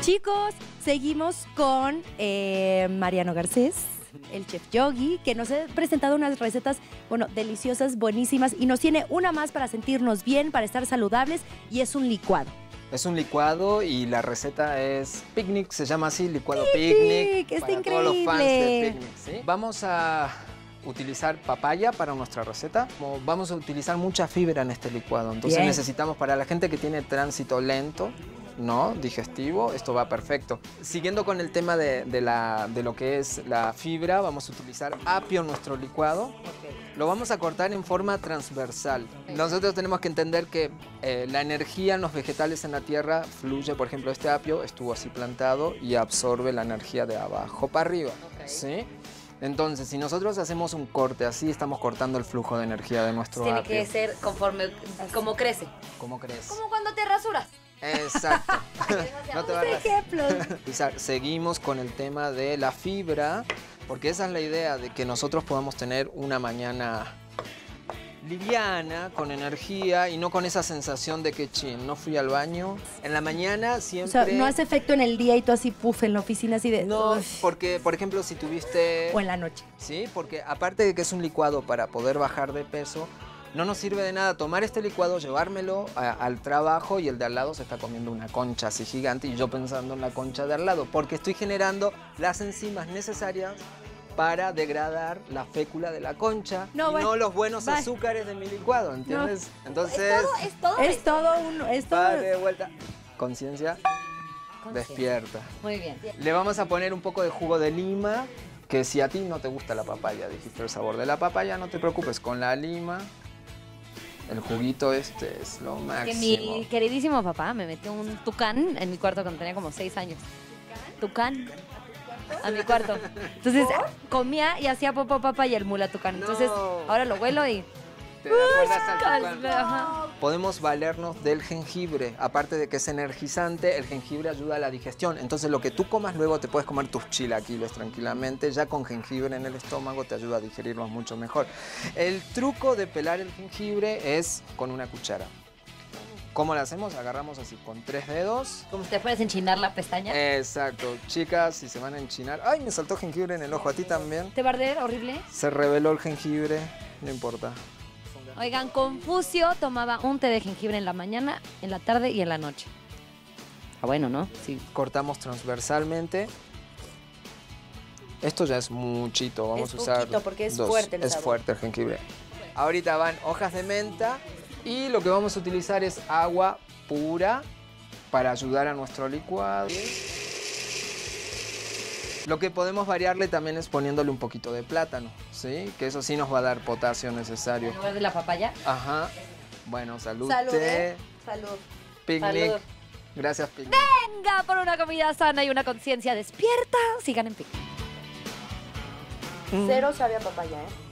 Chicos, seguimos con Mariano Garcés, el chef Yogi, que nos ha presentado unas recetas, bueno, deliciosas, buenísimas, y nos tiene una más para sentirnos bien, para estar saludables, y es un licuado. Es un licuado y la receta es picnic, se llama así, licuado picnic. Está para increíble. todos los fans de picnic, ¿sí? Vamos a utilizar papaya para nuestra receta. Vamos a utilizar mucha fibra en este licuado, entonces Bien. necesitamos para la gente que tiene tránsito lento, ¿no? Digestivo, esto va perfecto. Siguiendo con el tema de lo que es la fibra, vamos a utilizar apio en nuestro licuado. Lo vamos a cortar en forma transversal. Nosotros tenemos que entender que la energía en los vegetales en la tierra fluye, por ejemplo, este apio estuvo así plantado y absorbe la energía de abajo para arriba, ¿sí? Entonces, si nosotros hacemos un corte así, estamos cortando el flujo de energía de nuestro apio. Tiene que ser conforme, como crece. ¿Cómo crees? Como cuando te rasuras. Exacto. No te va a Ejemplos. Seguimos con el tema de la fibra, porque esa es la idea de que nosotros podamos tener una mañana liviana, con energía y no con esa sensación de que chin, no fui al baño. En la mañana O siempre... sea, no hace efecto en el día y tú así puff en la oficina así de... No, Uf. porque, por ejemplo, si tuviste... O en la noche. Sí, porque aparte de que es un licuado para poder bajar de peso, no nos sirve de nada tomar este licuado, llevármelo al trabajo y el de al lado se está comiendo una concha así gigante y yo pensando en la concha de al lado, porque estoy generando las enzimas necesarias para degradar la fécula de la concha y no los buenos azúcares de mi licuado, ¿entiendes? No. Entonces... Es todo un... Es todo... Va de vuelta. Conciencia, despierta. Muy bien. Le vamos a poner un poco de jugo de lima, que si a ti no te gusta la papaya, dijiste el sabor de la papaya, no te preocupes, con la lima, el juguito este es lo máximo. Que mi queridísimo papá me metió un tucán en mi cuarto cuando tenía como 6 años. ¿Tucán? A mi cuarto. Entonces comía y hacía popó papa y el mula tucán. Entonces ahora lo huelo y... ¿Te acuerdas al tucán? Ajá. Podemos valernos del jengibre. Aparte de que es energizante, el jengibre ayuda a la digestión. Entonces lo que tú comas luego te puedes comer tus chilaquiles tranquilamente. Ya con jengibre en el estómago te ayuda a digerirlos mucho mejor. El truco de pelar el jengibre es con una cuchara. ¿Cómo lo hacemos? Agarramos así con 3 dedos. Como te puedes enchinar la pestaña. Exacto. Chicas, si se van a enchinar... ¡Ay, me saltó jengibre en el ojo! ¿A ti también? ¿Te va a arder horrible? Se reveló el jengibre. No importa. Oigan, Confucio tomaba un té de jengibre en la mañana, en la tarde y en la noche. Ah, bueno, ¿no? Sí. Cortamos transversalmente. Esto ya es muchito. Vamos a usar poquito porque es dos. fuerte el Es sabor. fuerte el jengibre. Ahorita van hojas de menta y lo que vamos a utilizar es agua pura para ayudar a nuestro licuado. Lo que podemos variarle también es poniéndole un poquito de plátano, ¿sí? Que eso sí nos va a dar potasio necesario. En lugar de la papaya. Ajá. Bueno, salud. Salud, ¿eh? Salud. Picnic. Salud. Gracias, Picnic. Venga por una comida sana y una conciencia despierta. Sigan en Picnic. Cero sabe a papaya, ¿eh?